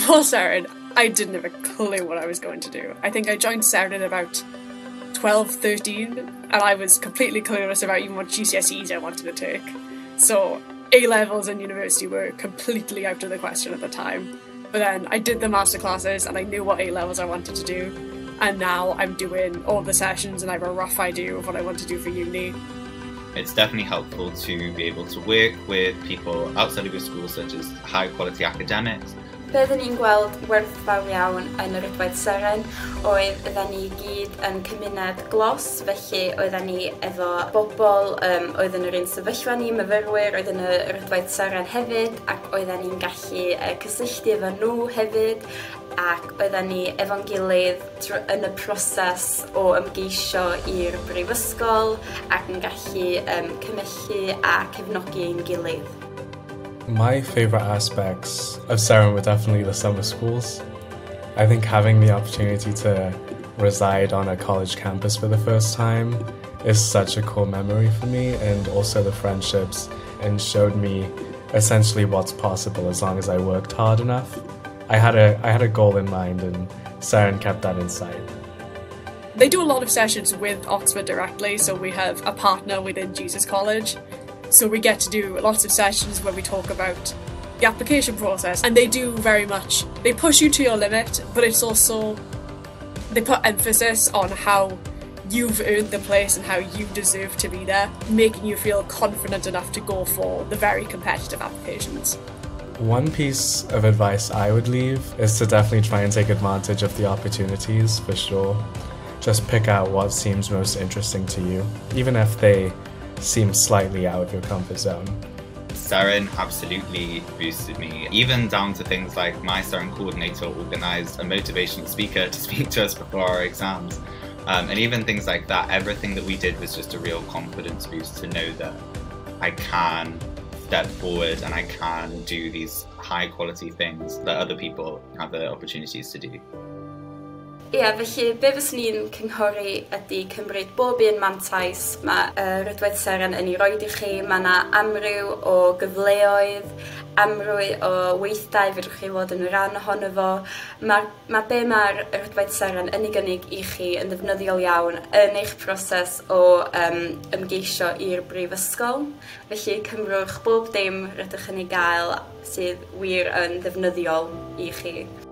before Seren, I didn't have a clue what I was going to do. I think I joined Seren at about 12, 13, and I was completely clueless about even what GCSEs I wanted to take. So A-levels and university were completely out of the question at the time. But then I did the master classes and I knew what A-levels I wanted to do. And now I'm doing all the sessions and I have a rough idea of what I want to do for uni. It's definitely helpful to be able to work with people outside of your school, such as high quality academics. Byddwn ni'n gweld werthfawr iawn yn yr Rydwaith Seren oedd ydyn ni gyd yn cymuned glos, felly oedden ni efo bobl oedd yn yr un sefyllfa ni, myfyrwyr oedd yn y Rydwaith Seren hefyd, ac oedden ni'n gallu cysylltu efo nhw hefyd, ac oedden ni efo'n gilydd yn y proses o ymgeisio i'r brifysgol ac yn gallu cymyllu a cefnogi ein gilydd. My favorite aspects of Seren were definitely the summer schools. I think having the opportunity to reside on a college campus for the first time is such a cool memory for me, and also the friendships, and showed me essentially what's possible as long as I worked hard enough. I had a goal in mind, and Seren kept that in sight. They do a lot of sessions with Oxford directly, so we have a partner within Jesus College. So we get to do lots of sessions where we talk about the application process, and they do very much, they push you to your limit, but it's also, they put emphasis on how you've earned the place and how you deserve to be there, making you feel confident enough to go for the very competitive applications. One piece of advice I would leave is to definitely try and take advantage of the opportunities, for sure. Just pick out what seems most interesting to you, even if they seem slightly out of your comfort zone. Seren absolutely boosted me, even down to things like my Seren coordinator organised a motivational speaker to speak to us before our exams. And even things like that, everything that we did was just a real confidence boost to know that I can step forward and I can do these high quality things that other people have the opportunities to do. Ie, felly be fyswn ni'n cynghori ydy cymryd bob un mantais mae Rydwaith Seren yn ei roed i chi. Mae yna amryw o gyfleoedd, amryw o weithdai fedrwch chi fod yn rhan ohono fo. Mae be mae'r Rydwaith Seren yn ei gynnig i chi yn ddefnyddiol iawn yn eich proses o ymgeisio i'r brifysgol. Felly cymrwch bob dim rydych yn ei gael sydd wir yn ddefnyddiol i chi.